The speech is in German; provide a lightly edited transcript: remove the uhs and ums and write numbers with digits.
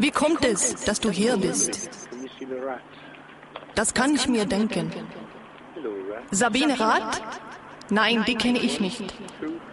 Wie kommt es, dass du hier bist? Das kann ich mir denken. Sabine Rath? Nein, die kenne ich nicht.